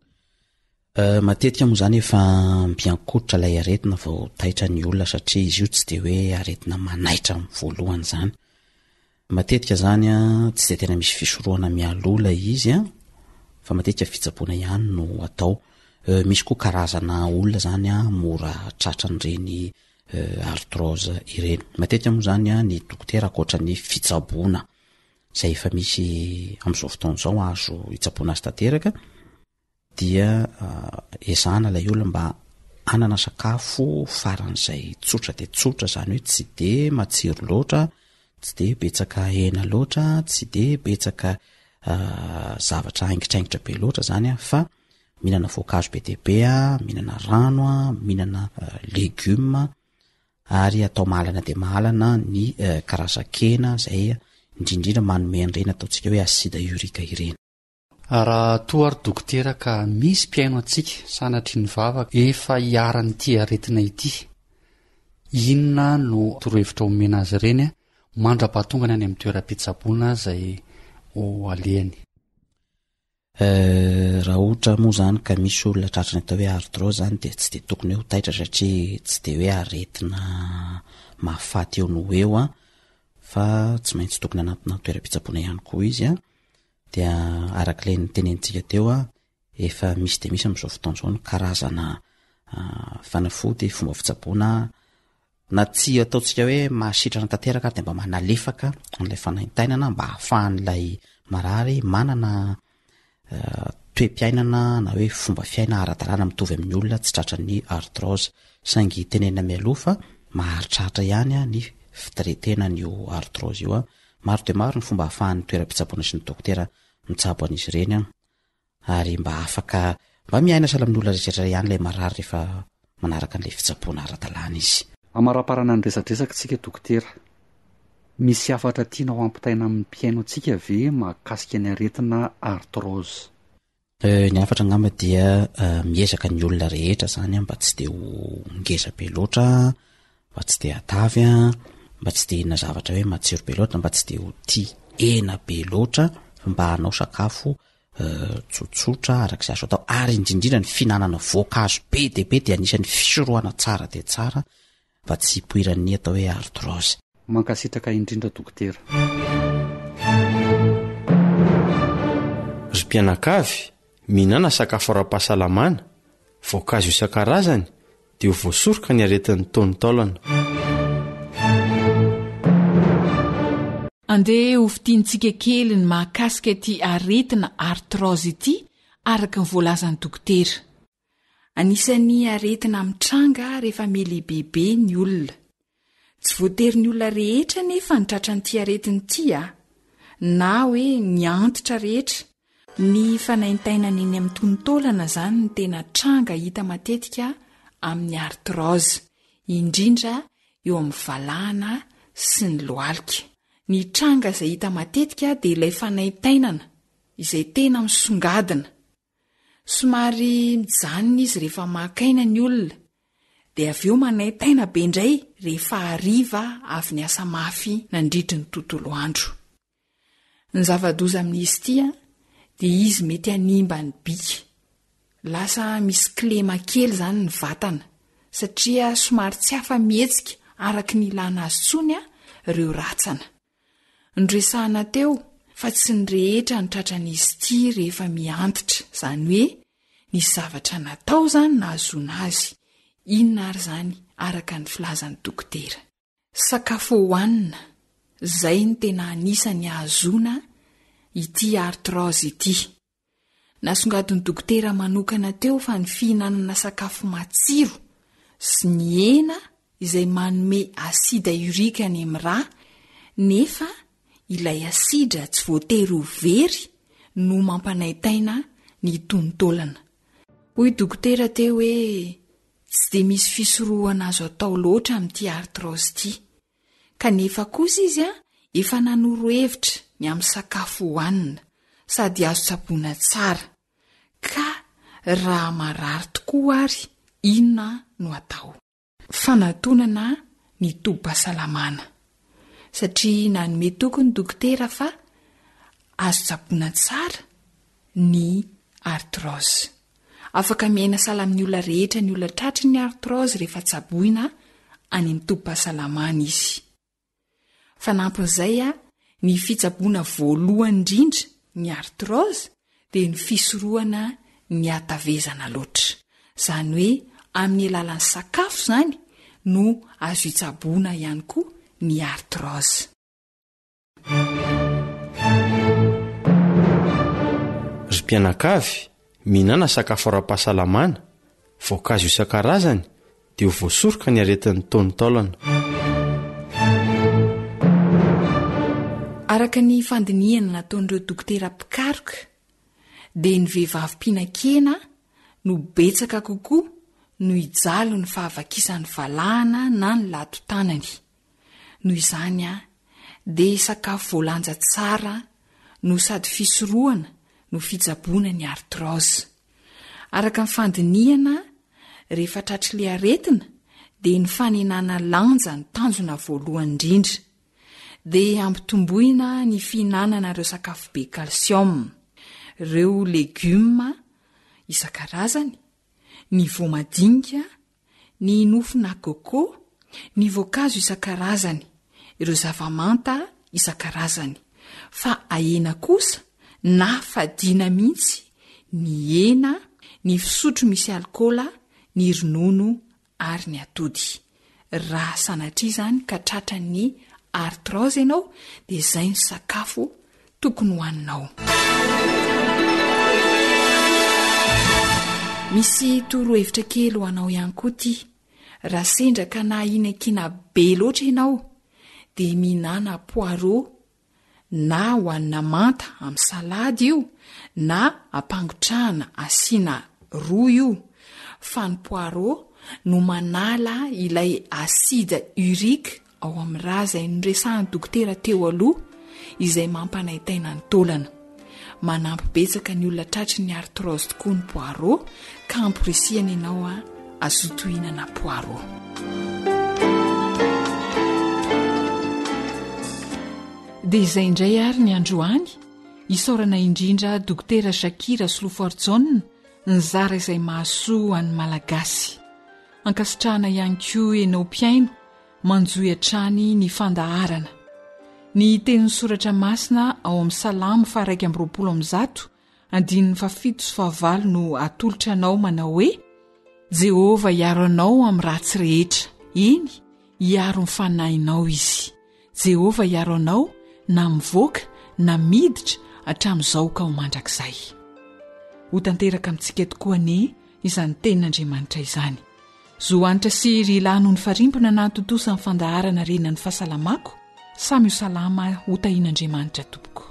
Uh, matetika moa zany efa mpiankotritra ilay aretina vao taitra ny olona satria izy io tsy de hoe aretina manaitra amin'ny voalohany zany. Matetika zany a tsy de tena misy fisoroana mialola izy a, fa matetika fitsaboana ihany no atao. Uh, misy koa karazana olona zany a mora tratran'ireny uh, artrose ireny. Matetika moa zany a ny dokotera akoatra ny fitsaboana izay efa misy amin'izao fotoana izao azo hitsaboana azy tanteraka, dia uh, ezahana ilay olona mba anana sakafo faran'izay tsotra de tsotra, zany hoe tsy de matsiro loatra, tsy de betsaka hena loatra, tsy de betsaka uh, zavatra haingitraingitra be loatra zany a, fa mihinana voankazo be dia be a, mihinana rano a, mihinana uh, legioma, ary atao mahalana de mahalana ny uh, karazan-kena izay indrindrindra manome an'ireny ataontsika hoe acide urique ireny. Raha toa ary dokotera ka misy mpiaino antsika sanatry ny vavaka efa hiarany ity aretina ity, inona no torohevitra omena azy ireny a mandra-pahatongany any amin'ny toeram-pitsaboana izay ho alehany? Uh, raha ohatra moa zany ka misy olona tratrany atao hoe artrose zany de tsy de tokony hoe ho taitra satria tsy de hoe aretina mahafaty eo no eo a, fa tsy maintsy tokony anatina toeram-pitsaboana ihany koa izy a. Dia arak'ilay nitenentsika teo a, efa misy de misy amin'izao fotoana izao ny karazana uh, fanafody fomba fitsaboana na tsy ataontsika hoe mahasitrana tanteraka ary de mba manalefaka an'ilay fanaintainana mba hahafahan'ilay marary manana uh, toe-piainana na hoe fomba fiaina ara-dalàna mitovy amin'ny olona tsy tratran'ny artrose. Saingy tenena mialoha fa maharitraritra ihany a ny fitiretena an'io artrose io a. Maro de maro ny fomba hahafahan'ny toeram-pitsaboana sy ny dokotera mitsabo an'izy ireny a, ary mba afaka mba miaina sahala amin'olona rehetra ihany ilay marary rehefa manaraka an'ilay fitsaboana ara-dalàna izy. Amaraparana ny resadresaka tsika dokotera, misy afatra tiana ho ampitaina amin'ny mpiaino antsika ve mahakasika ny aretina artrose? Uh, ny afatra angamba dia uh, miezaka ny olona rehetra zany a mba tsy de ho ngeza be loatra, mba tsy de atavy a, mba tsy de hinana zavatra hoe matsiro be loatra, mba tsy de ho tia hena be loatra, mba hanao sakafo uh, tsotsotra arak'izay azo atao, ary indrindrindra ny fihinanana voankazo be de be de anisan'ny fisorohana tsara de tsara mba tsy hipoiran'ny atao hoe artrose. mankasitraka indrindra dokotera. Ry mpianakavy, mihinana sakafo ara-pahasalamana, voankazo isan-karazany dia ho voasoroka ny aretin'ny taonitaolana. Andeha ho fitiantsika kely ny mahakasika ity aretina artrose ity araka ny voalazan'ny dokotera. Anisan'ny aretina mitranga rehefa melibebe ny olona. Tsy voatery ny olona rehetra nefa ny tratran'ity aretina ity a, na hoe ny antitra rehetra. Ny fanaintainana eny amin'ny tonotaolana izany ny tena tranga hita matetika amin'ny artrose, indrindra eo amin'ny valahana sy ny lohalika. Ny tranga izay hita matetika dia ilay fanaintainana izay tena misongadina. Somary mijanona izy rehefa makaina ny olona, dia avy eo manaintaina be indray rehefa hariva avy ny asa mafy nandritry ny tontolo andro. Ny zava-doza amin'izy ity dia izy mety hanimba ny bika. Lasa misy klema kely izany ny vatana, satria somary tsy afa-mihetsika araka ny ilana azy tsony ireo ratsana. Ndresahana teo fa tsy ny rehetra ny tratran'izy ity rehefa miantitra, izany hoe nisy zavatra natao izany na azoana azy, inona ary izany araka ny filazan'ny dokotera. Sakafo hohanina, izay ny tena anisany azoana ity artrose ity. Nasongadin'ny dokotera manokana teo fa ny fihinanana sakafo matsiro sy ny hena izay manome asida urika any amin'ny ra, nefa ilay asida tsy voatery ho very no mampanaintaina ny tonotaolana. Hoy dokotera teo hoe tsy dia misy fisorohana azo atao loatra amin'ity artrose ity, kanefa kosa izy a efa nanoro hevitra ny amin'ny sakafo hohanina sady azo tsaboina tsara. Ka raha marary tokoa ary, inona no atao? Fanatonana ny tobim-pahasalamana, satria nanome tokony dokotera fa azo tsaboina tsara ny artrose. Afaka miaina sala amin'ny olona rehetra ny olona tratry ny artrose rehefa tsaboina any amin'ny tobim-pahasalamana izy. Fanampin'izay a, ny fitsaboana voalohany indrindra ny artrose dia ny fisorohana ny hatavezana loatra. Izany hoe amin'ny alalan'ny sakafo izany no azo hitsaboana ihany koa ny artrose. Ry mpianakavy, mihinana sakafo ara-pahasalamana, voankazo isan-karazany dia ho voasoroka ny aretin'ny taonitaolana. Araka ny fandinihana nataon'ireo dokotera mpikaroka, dia ny vehivavy mpihinan-kena no betsaka kokoa no hijalo ny fahavakisany valahana na ny lato-tanany. Noho izany a, dia sakafo voalanja tsara no sady fisorohana no fitsaboana ny artrose. Araka ny fandinihana, rehefa tratry ilay aretina dia ny faninana lanja ny tanjona voalohany indrindra, dia ampitomboina ny fihinanana ireo sakafo be calcium, ireo legioma isan-karazany, ny voamadinika, ny nofona coco, ny voankazo isan-karazany, ireo zavamanta isan-karazany. Fa ahena kosa na fadiana mihitsy ny hena, ny fisotro misy alkôla, ny ronono ary ny atody. Raha sanatria izany ka tratran'ny artrose ianao, dia izay ny sakafo tokony hohaninao. Misy torohevitra kely ho anao ihany koa ity. Raha sendra ka na hinan-kina be loatra ianao, dia mihinana poireau, na hohanina manta amin'ny salady io, na ampangotrahana asiana ro io. Fa ny poireau no manala ilay asida urika ao amin'ny ra izay noresahan'ny dokotera teo aloha, izay mampanaintaina ny taolana. Manampy betsaka ny olona tratry ny artrose tokoa ny poireau, ka amporisihana ianao a azoto hihinana poireau. Dia izay indray ary ny androany, isaorana indrindra dokotera Shakira Slofortson, nizara izay mahasoa an'ny malagasy. Ankasitrahana ihany koa enao mpiaino manjoy atrany ny fandaharana. Ny tenin'ny soratra masina ao amin'ny salamo faraiky amby roapolo amby zato andininy fafito sy fahavalo no atolotra anao manao hoe: Jehova hiaro anao amin'ny ratsy rehetra, eny hiaro ny fanahinao izy. Jehova hiaro anao na mivoaka na miditra hatramin'izao ka ho mandrakizay. Ho tanteraka amintsika tokoa anie izany tenin'Andriamanitra izany. Zohanitra sy ry lahy noho ny farimpona na totosa amin'ny fandaharana renan'ny fahasalamako. Samy ho salama ho tahian'Andriamanitra tompoko.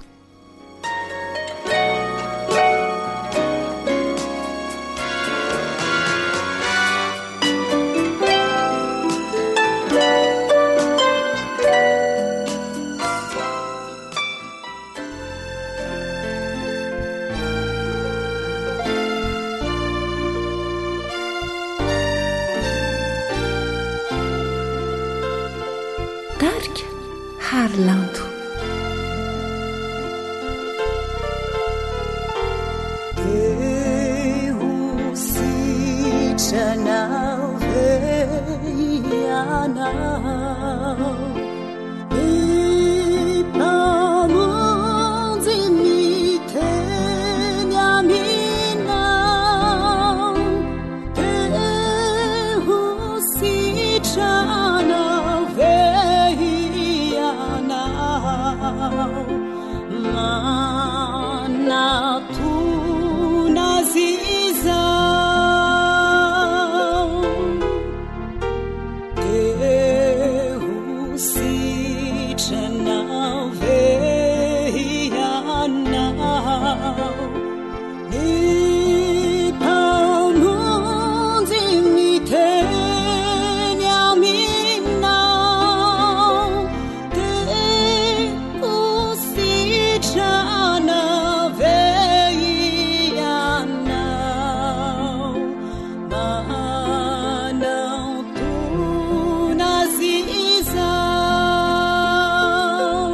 Harlanto Dehu sitranao veianao Ipamonzi miteny aminao Dehu sitranao Mana tuna zizau Dehu sitranau veianau Ipamunzi miteni aminau Dehu sitranau veianau Manau tuna zizau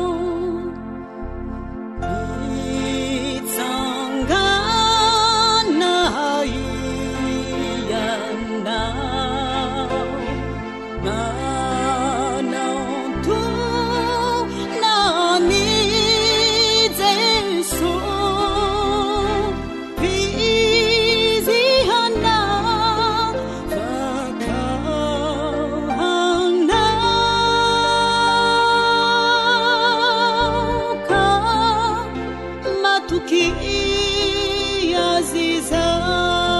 Itsangana ianau Manau tuna ni Jesu Vizihana Vakauhana Ka matuki azizau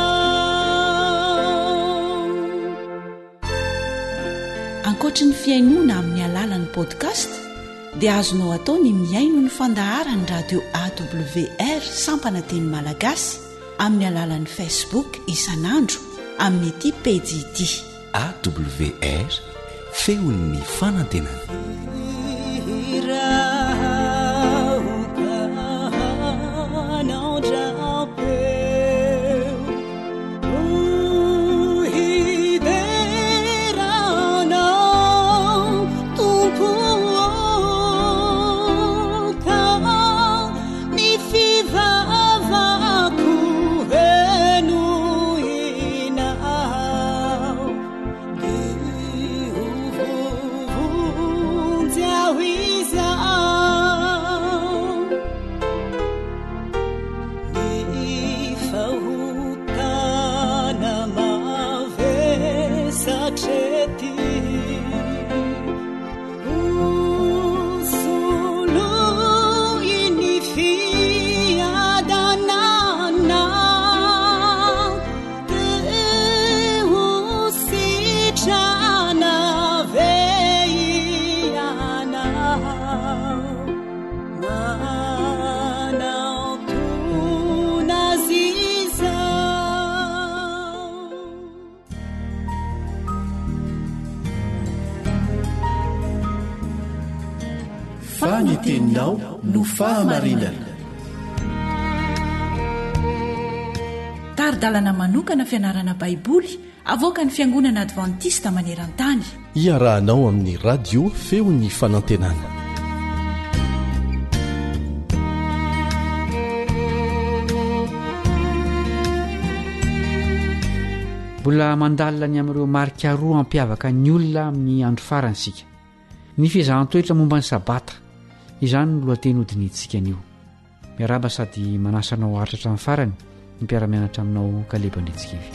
Ankoatra ny fiainoana amin'ny alalan'ny podcast dia azonao atao ny miaino ny fandaharany radio A W R sampana teny malagasy amin'ny alalan'ny Facebook isanandro amin'ny ity pejy ity A W R feon'ny fanantenana. Faniteninao no fahamarinana. Taridalana manokana fianarana baiboly avoaka ny Fiangonana Adventista maneran-tany. Iarahanao amin'ny radio feon'ny fanantenana. mbola mandalina ny amin'ireo marika roa ampiavaka ny olona amin'ny andro faransika ny fizahan-toetra momba ny sabata izany no lohateny hodinitsika anio miaraba sady manasanao aritratra amin'ny farany ny mpiaramianatra aminao kalebandretsikivy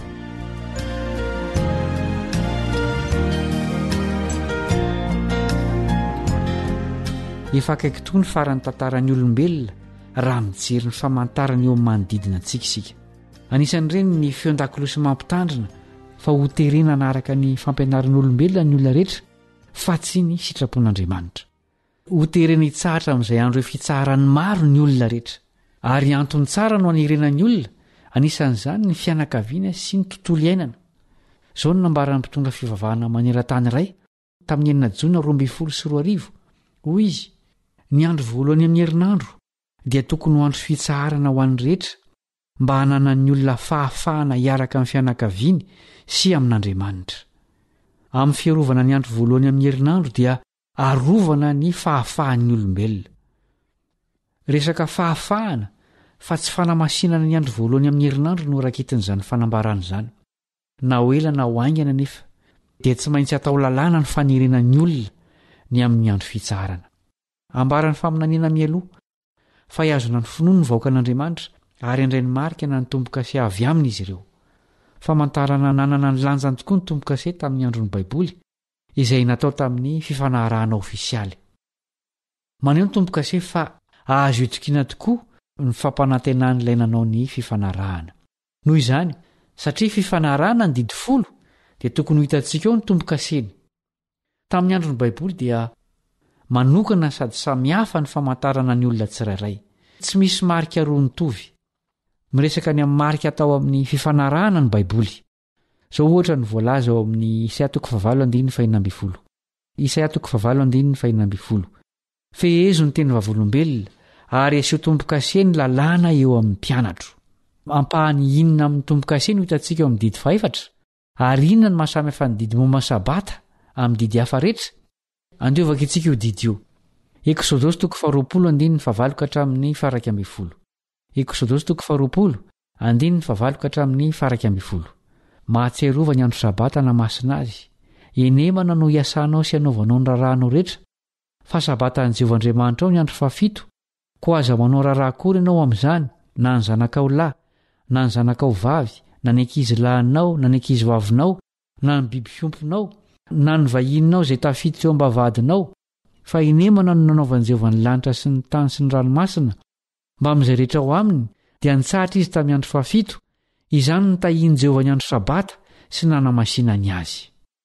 efa akaiky toa ny farany tantarany olombelona raha mijery ny famantarana eo amin'ny manodidina antsika isika anisan'ireny ny feon-dakiloha sy mampitandrina fa ho terena anaraka ny fampianaran'olombelona ny olona rehetra fa tsy ny sitrapon'andriamanitra ho terena hitsahatra amin'izay andro hoe fitsaharany maro ny olona rehetra ary antony tsara no anirenany olona anisan'izany ny fianakaviana sy ny tontolo iainana izao no nambaran'ny mpitondra fivavahana maneran-tany iray tamin'ny enina jona roa amby folo sy roa arivo hoy izy ny andro voalohany amin'ny herinandro dia tokony ho andro fitsaharana ho an'ny rehetra mba hananany olona fahafahana hiaraka amin'ny fianakaviany sy amin'andriamanitra amin'ny fiarovana ny andro voalohany amin'ny herinandro dia arovana ny fahafahan'ny olombelona resaka fahafahana fa tsy fanamasinana ny andro voalohany amin'ny herinandro no rakitin'izany fanambarana izany na ho ela na ho aingana nefa dia tsy maintsy atao lalàna ny fanerenan'ny olona ny amin'ny andro fitsaharana ambarany faminaniana mialoha fa hiazona ny finoana ny vahoaka an'andriamanitra ary indray ny marika na ny tombo-kase avy aminy izy ireo famantarana nanana ny lanjany tokoa ny tombo-kase tamin'ny andron'ny baiboly izay natao tamin'ny fifanarahana ofisialy maneho ny tombo-kase fa ahazo etokiana tokoa ny fampanantenan'ilay nanao ny fifanarahana noho izany satria fifanarahana ny didy folo dia tokony ho hitantsika eo ny tombo-kaseny tamin'ny andron'ny baiboly dia manokana sady samihafa ny famantarana ny olona tsirairay tsy misy marika roa nitovy miresaka ny amin'ny marika atao amin'ny fifanarahana ny baiboly zao ohatra ny voalaza ao amin'ny Isaia toko fahavalo andininy fahinina amby folo Isaia toko fahavalo andininy fahinina amby folo fehezo ny teny vavolombelona ary aseho tombo-kase ny lalàna eo amin'ny mpianatro ampahany inona amin'ny tombo-kase ny hitantsika eo amin'ny didy faefatra ary inona ny mahasamihafa ny didy momba sabata amin'ny didy hafa rehetra andiovaka itsika io didy io Eksodosy toko faharoapolo andininy fahavalo ka hatramin'ny faha raika amby folo Eksodosy toko faharoapolo andininy fahavalo ka hatramin'ny faha raika amby folo mahatsiarova ny andro sabata na masina azy enemana no hiasanao sy hanaovanao ny raharanao rehetra fa sabata an'i Jehovahandriamanitra ao ny andro fahafito ko aza manao raharaha kory ianao amin'izany na ny zanakao lahy na ny zanakao vavy na ny ankizy lahinao na ny ankizy vavinao na ny biby fiomponao na ny vahininao izay tafiditra eo am-bavahadinao fa enemana no nanaovan'i Jehovah ny lanitra sy ny tany sy ny ranomasina mba amin'izay rehetra ao aminy dia nitsahatra izy tamin'ny andro fahafito izany no tahiany Jehovah ny andro sabata sy nanamasinany azy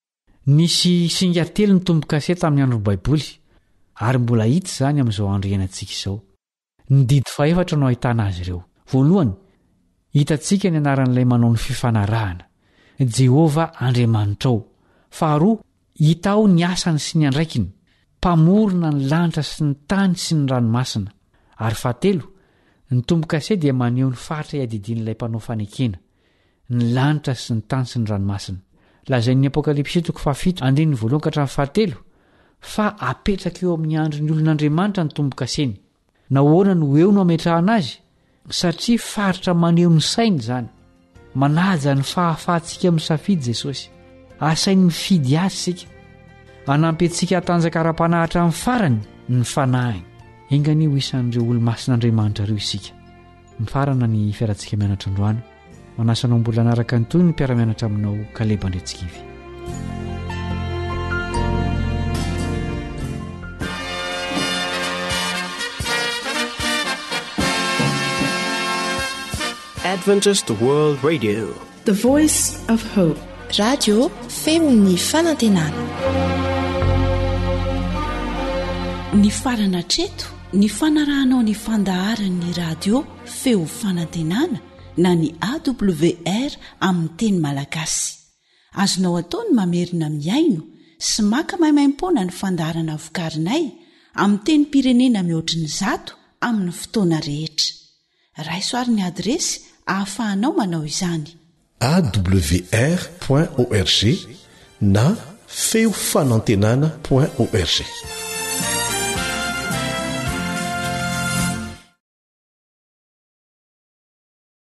nisy singa telo ny tombo-kase tamin'ny andro baiboly ary mbola hita izany amin'izao andro iainantsika izao ny didy faefatra no ahitana azy ireo voalohany hitantsika ny anaran'ilay manao ny fifanarahana Jehovah Andriamanitrao faharoa hita ao ny asany sy ny andraikiny mpamorona ny lanitra sy ny tany sy ny ranomasina ary fahatelo ny tombo-kase dia maneho ny faritra iadidian'ilay mpanao fanekena ny lanitra sy ny tany sy ny ranomasina lazain'ny apokalipsy toko fahafito andininy voalohany ka hatramin'ny fahatelo fa apetraka eo amin'ny andron'ny olon'Andriamanitra ny tombo-kaseny nahoana no eo no ametrahana azy satria faritra maneho ny sainy izany manaja ny fahafahantsika misafidy Jesosy asainy mifidy azy sika anampy antsika hatanjaka ara-panahitra amin'ny farany ny fanahiny engany ho isan'ireo olo-masin'Andriamanitra ireo isika mifarana ny fiarantsika mianatra androany manasanao mbola anaraka ny toy ny mpiara-mianatra aminao Kaleba Andretsikivy Adventist World Radio, The Voice of Hope. Radio feon'ny fanantenana. Ny farana treto ny fanarahanao ny fandaharan'ny radio feo fanantenana na ny A W R amin'ny teny malagasy azonao ataony mamerina miaino sy maka maimaimpona ny fandaharana vokarinay amin'ny teny pirenena mihoatriny zato amin'ny fotoana rehetra raisoaryn'ny adresy ahafahanao manao izany A W R point org na feo fanantenana point org.